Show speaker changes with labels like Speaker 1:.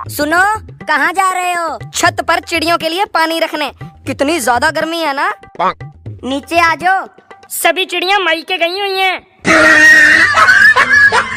Speaker 1: सुनो, कहाँ जा रहे हो? छत पर चिड़ियों के लिए पानी रखने। कितनी ज्यादा गर्मी है ना। नीचे आ जाओ।
Speaker 2: सभी चिड़िया मई के गई हुई हैं।